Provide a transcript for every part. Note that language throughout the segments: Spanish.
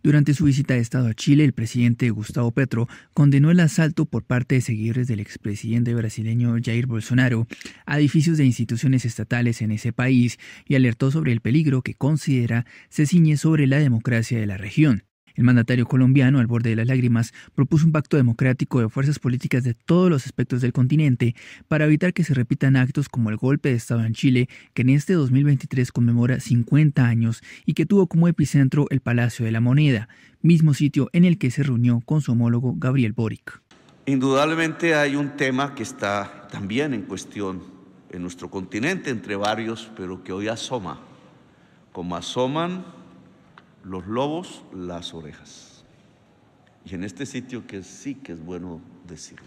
Durante su visita de Estado a Chile, el presidente Gustavo Petro condenó el asalto por parte de seguidores del expresidente brasileño Jair Bolsonaro a edificios de instituciones estatales en ese país y alertó sobre el peligro que considera se ciñe sobre la democracia de la región. El mandatario colombiano, al borde de las lágrimas, propuso un pacto democrático de fuerzas políticas de todos los aspectos del continente para evitar que se repitan actos como el golpe de Estado en Chile, que en este 2023 conmemora 50 años y que tuvo como epicentro el Palacio de la Moneda, mismo sitio en el que se reunió con su homólogo Gabriel Boric. Indudablemente hay un tema que está también en cuestión en nuestro continente, entre varios, pero que hoy asoma, como asoman los lobos, las orejas. Y en este sitio que sí que es bueno decirlo,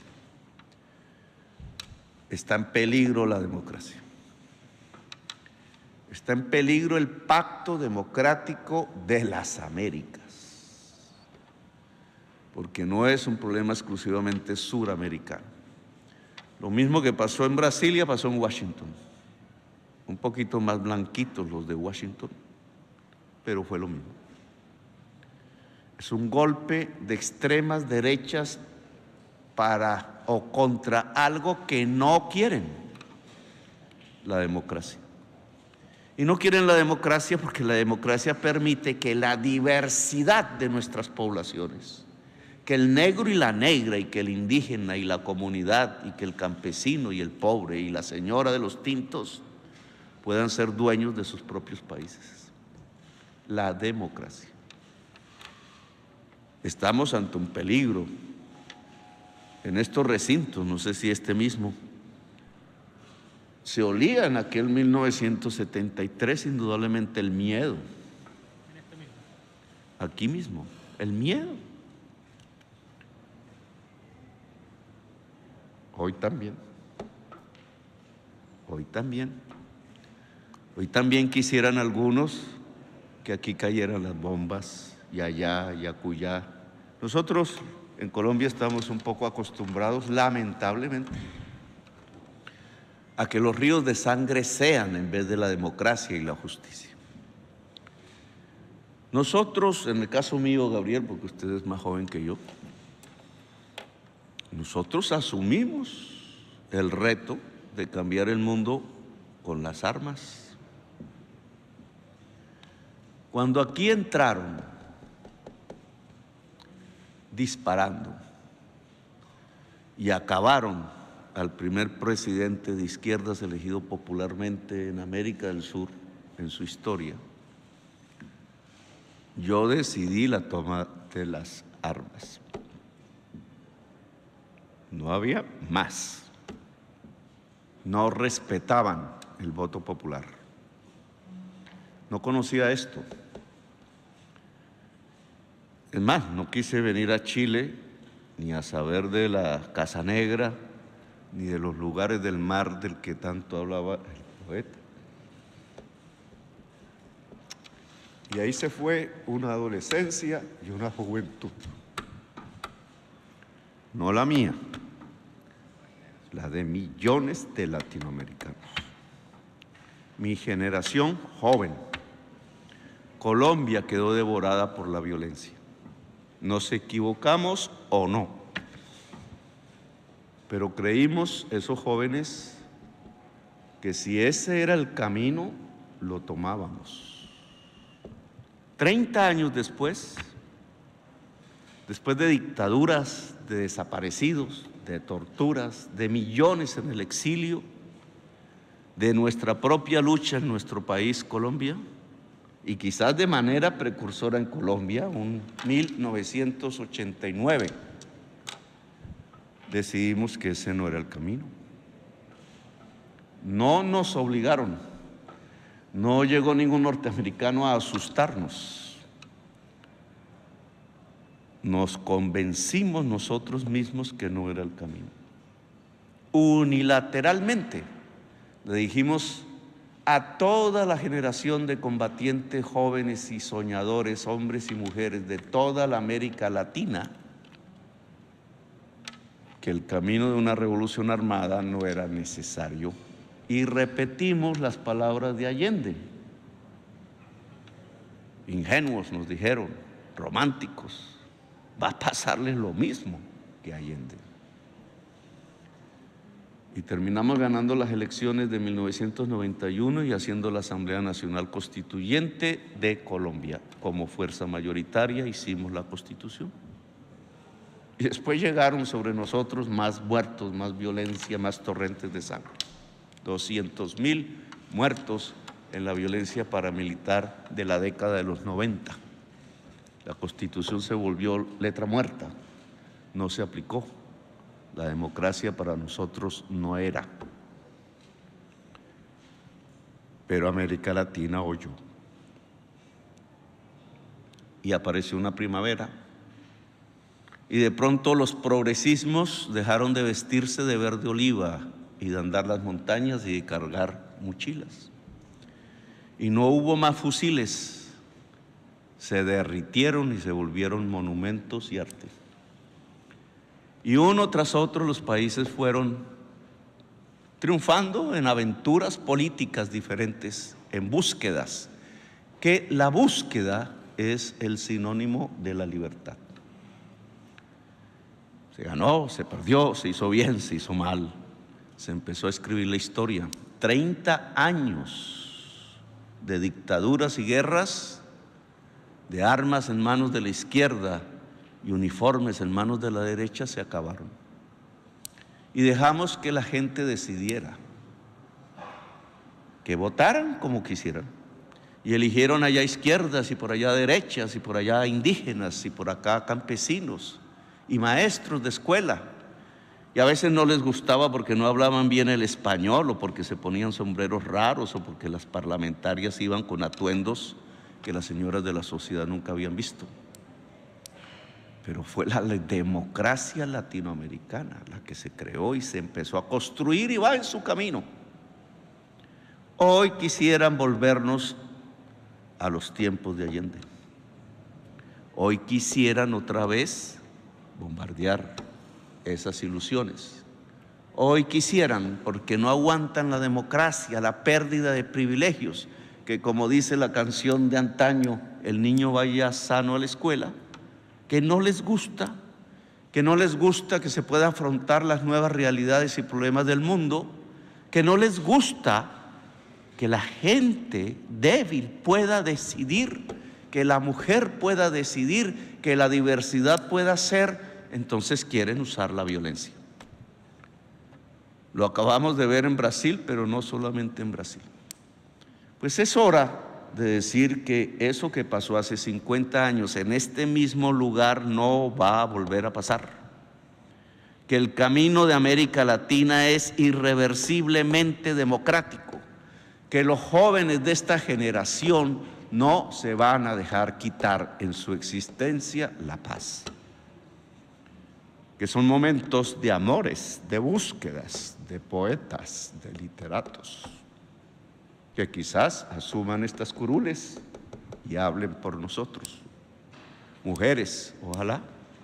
está en peligro la democracia. Está en peligro el pacto democrático de las Américas, porque no es un problema exclusivamente suramericano. Lo mismo que pasó en Brasilia, pasó en Washington. Un poquito más blanquitos los de Washington, pero fue lo mismo. Es un golpe de extremas derechas para o contra algo que no quieren, la democracia. Y no quieren la democracia porque la democracia permite que la diversidad de nuestras poblaciones, que el negro y la negra, y que el indígena y la comunidad, y que el campesino y el pobre y la señora de los tintos puedan ser dueños de sus propios países. La democracia. Estamos ante un peligro en estos recintos, no sé si este mismo. Se olía en aquel 1973 indudablemente el miedo. Aquí mismo, el miedo. Hoy también. Hoy también. Hoy también quisieran algunos que aquí cayeran las bombas, y allá, y acullá. Nosotros en Colombia estamos un poco acostumbrados, lamentablemente, a que los ríos de sangre sean en vez de la democracia y la justicia. Nosotros, en el caso mío, Gabriel, porque usted es más joven que yo, nosotros asumimos el reto de cambiar el mundo con las armas. Cuando aquí entraron disparando y acabaron al primer presidente de izquierdas elegido popularmente en América del Sur en su historia, yo decidí la toma de las armas. No había más. No respetaban el voto popular. No conocía esto. Es más, no quise venir a Chile ni a saber de la Casa Negra, ni de los lugares del mar del que tanto hablaba el poeta. Y ahí se fue una adolescencia y una juventud. No la mía, la de millones de latinoamericanos. Mi generación joven. Colombia quedó devorada por la violencia. ¿Nos equivocamos o no? Pero creímos, esos jóvenes, que si ese era el camino, lo tomábamos. 30 años después de dictaduras, de desaparecidos, de torturas, de millones en el exilio, de nuestra propia lucha en nuestro país, Colombia, y quizás de manera precursora en Colombia, un 1989, decidimos que ese no era el camino. No nos obligaron, no llegó ningún norteamericano a asustarnos. Nos convencimos nosotros mismos que no era el camino. Unilateralmente le dijimos a toda la generación de combatientes jóvenes y soñadores, hombres y mujeres de toda la América Latina, que el camino de una revolución armada no era necesario. Y repetimos las palabras de Allende. Ingenuos, nos dijeron, románticos, va a pasarles lo mismo que a Allende. Y terminamos ganando las elecciones de 1991 y haciendo la Asamblea Nacional Constituyente de Colombia. Como fuerza mayoritaria hicimos la Constitución. Y después llegaron sobre nosotros más muertos, más violencia, más torrentes de sangre. 200.000 muertos en la violencia paramilitar de la década de los 90. La Constitución se volvió letra muerta, no se aplicó. La democracia para nosotros no era. Pero América Latina oyó. Y apareció una primavera. Y de pronto los progresismos dejaron de vestirse de verde oliva y de andar las montañas y de cargar mochilas. Y no hubo más fusiles. Se derritieron y se volvieron monumentos y arte. Y uno tras otro los países fueron triunfando en aventuras políticas diferentes, en búsquedas, que la búsqueda es el sinónimo de la libertad. Se ganó, se perdió, se hizo bien, se hizo mal, se empezó a escribir la historia. 30 años de dictaduras y guerras, de armas en manos de la izquierda y uniformes en manos de la derecha se acabaron. Y dejamos que la gente decidiera, que votaran como quisieran. Y eligieron allá izquierdas y por allá derechas y por allá indígenas y por acá campesinos y maestros de escuela. Y a veces no les gustaba porque no hablaban bien el español o porque se ponían sombreros raros o porque las parlamentarias iban con atuendos que las señoras de la sociedad nunca habían visto. Pero fue la democracia latinoamericana la que se creó y se empezó a construir y va en su camino. Hoy quisieran volvernos a los tiempos de Allende. Hoy quisieran otra vez bombardear esas ilusiones. Hoy quisieran, porque no aguantan la democracia, la pérdida de privilegios, que como dice la canción de antaño, el niño vaya sano a la escuela, que no les gusta que se pueda afrontar las nuevas realidades y problemas del mundo, que no les gusta que la gente débil pueda decidir, que la mujer pueda decidir, que la diversidad pueda ser, entonces quieren usar la violencia. Lo acabamos de ver en Brasil, pero no solamente en Brasil. Pues es hora de decir que eso que pasó hace 50 años en este mismo lugar no va a volver a pasar. Que el camino de América Latina es irreversiblemente democrático. Que los jóvenes de esta generación no se van a dejar quitar en su existencia la paz. Que son momentos de amores, de búsquedas, de poetas, de literatos, que quizás asuman estas curules y hablen por nosotros. Mujeres, ojalá.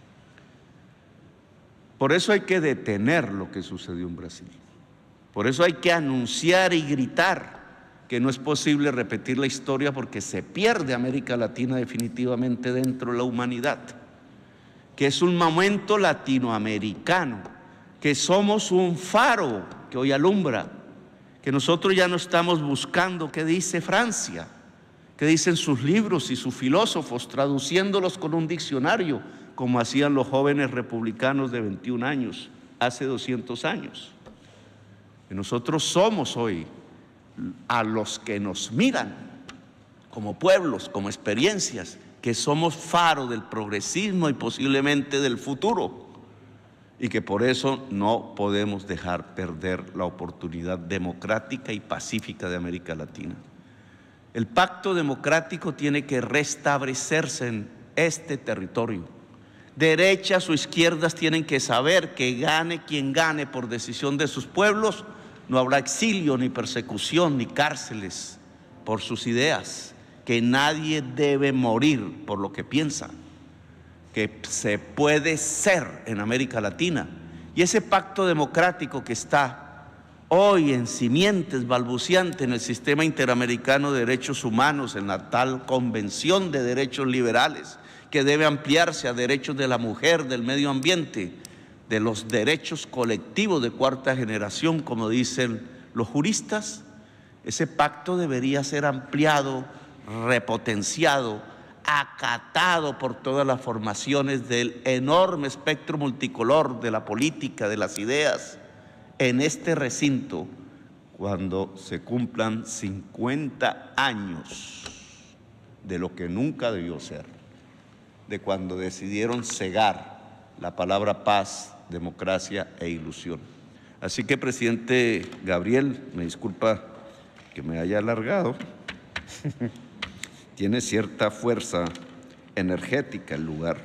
Por eso hay que detener lo que sucedió en Brasil. Por eso hay que anunciar y gritar que no es posible repetir la historia porque se pierde América Latina definitivamente dentro de la humanidad. Que es un momento latinoamericano, que somos un faro que hoy alumbra, que nosotros ya no estamos buscando qué dice Francia, qué dicen sus libros y sus filósofos, traduciéndolos con un diccionario, como hacían los jóvenes republicanos de 21 años, hace 200 años. Que nosotros somos hoy a los que nos miran como pueblos, como experiencias, que somos faro del progresismo y posiblemente del futuro, y que por eso no podemos dejar perder la oportunidad democrática y pacífica de América Latina. El pacto democrático tiene que restablecerse en este territorio. Derechas o izquierdas tienen que saber que gane quien gane por decisión de sus pueblos, no habrá exilio, ni persecución, ni cárceles por sus ideas, que nadie debe morir por lo que piensa, que se puede ser en América Latina. Y ese pacto democrático que está hoy en simientes, balbuciante en el sistema interamericano de derechos humanos, en la tal Convención de Derechos Liberales, que debe ampliarse a derechos de la mujer, del medio ambiente, de los derechos colectivos de cuarta generación, como dicen los juristas. Ese pacto debería ser ampliado, repotenciado, acatado por todas las formaciones del enorme espectro multicolor de la política, de las ideas, en este recinto, cuando se cumplan 50 años de lo que nunca debió ser, de cuando decidieron cegar la palabra paz, democracia e ilusión. Así que, presidente Gabriel, me disculpa que me haya alargado, tiene cierta fuerza energética el lugar,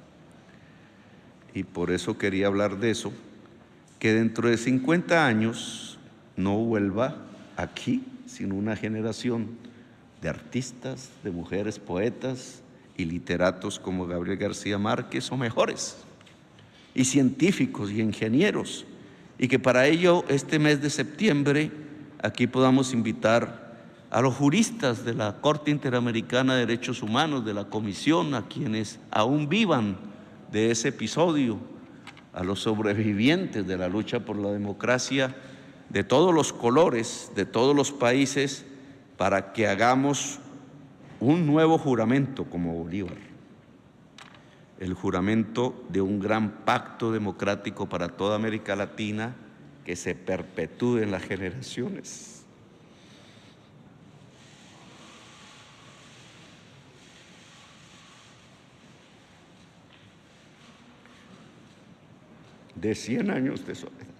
y por eso quería hablar de eso, que dentro de 50 años no vuelva aquí sino una generación de artistas, de mujeres poetas y literatos como Gabriel García Márquez o mejores, y científicos y ingenieros, y que para ello este mes de septiembre aquí podamos invitar a los juristas de la Corte Interamericana de Derechos Humanos, de la Comisión, a quienes aún vivan de ese episodio, a los sobrevivientes de la lucha por la democracia de todos los colores, de todos los países, para que hagamos un nuevo juramento como Bolívar, el juramento de un gran pacto democrático para toda América Latina que se perpetúe en las generaciones. De 100 años de soledad.